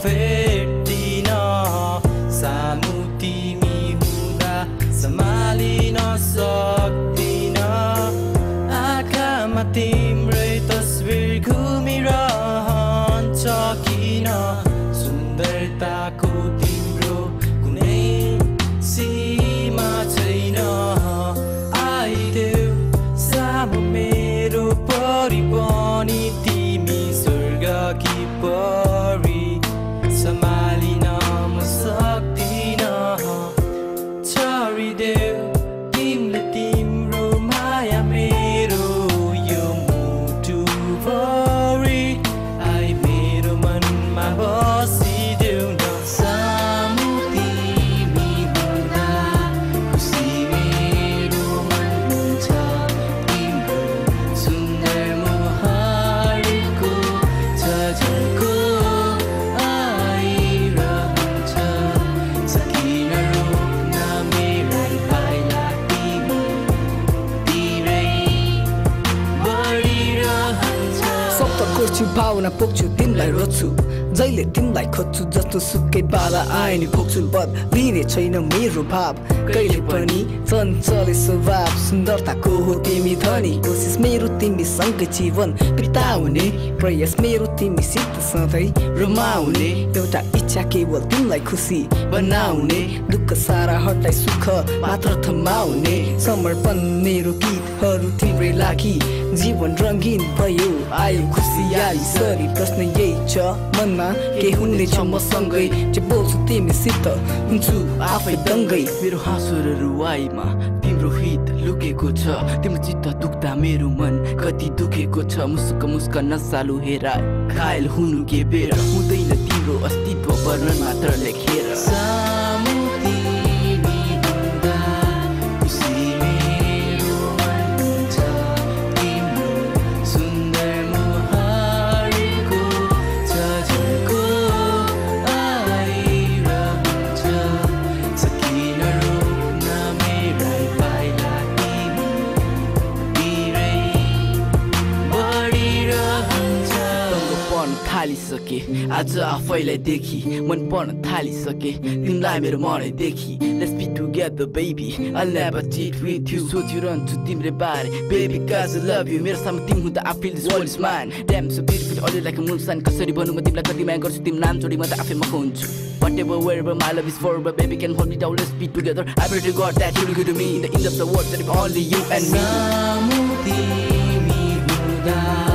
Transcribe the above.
फेर्दिन सामु तिमी हुँदा सम्हालिन सक्दिन आँखामा तिम्रै तस्बिर घुमिरहन्छ किन सुन्दरताको तिम्रो कुनै सीमा छैन आइदेऊ सामु मेरो परी पनि तिमी स्वर्गकी परी सम्हालिन म सक्दिन छरिदेऊ तिमीले तिम्रो माया मेरो यो मुटु भरि आई मेरो मनमा बसिदेऊ न सामु तिमी हुँदा खुसी मेरो मन हुन्छ तिम्रो सुन्दर मुहारको झझल्को आइरहन्छ सकिन रोक्न मेरै पाइला तिमी तिरै बढिरहन्छ सप्त कोर्छु भावना पोख्छु तिमीलाई रोज्छु जहिले तिमीलाई खोज्छु जस्तो सुकै बाला आए नि भोग्छु बदलिने छैन मेरो भाव कहिले पनि चञ्चले स्वभाव सुन्दरताको हो तिमी धनी कोसिस मेरो तिमीसँगै जीवन बिताउने प्रयास मेरो तिमीसित सधैँ रमाउने एउटा इच्छा केवल तिमीलाई खुसी बनाउने दुःख सारा हटाई सुख मात्र थमाउने समर्पण मेरो गीतहरू तिम्रै लागि जीवन रङ्गीन भयो आयो खुसी आइसरी प्रश्न यही छ मनमा के हुनेछ मसँगै जे बोल्छु तिमीसित हुन्छु आफै दङ्गै मेरो हाँसो र रुवाईमा तिम्रो हित लुकेको छ तिम्रो चित्त दुख्दा मेरो मन कति दुखेको छ मुस्क मुस्क नसालु हेरा घायल हुनु के बेर हुँदैन तिम्रो अस्तित्व वर्णन मात्र लेखेर सामु तिमी हुँदा खुसी मेरो मन हुन्छ तिम्रो सुन्दर मुहारको झझल्को आइरहन्छ सकिन रोक्न मेरै पाइला तिमी तिरै बढिरहन्छ पर्न थालिसके आज आफैलाई देखि मन पर्न थालिसके तिमीलाई मेरो मनै देखि Let's be together baby I'll never cheat with you सोचिरहन्छु तिम्रो बारे baby cause I love you मेरो सामु तिमी हुँदा I feel this world is mine Damn so beautiful all like a moonshine कसरी भनौँ म तिमीलाई कति माया गर्छु तिम्रो नाम जोडी म त आफै मख हुन्छु Whatever wherever my love is forever baby can hold me down let's be together I pray to God that you'll good to me in the end of the world that if only you and me सामु तिमी हुँदा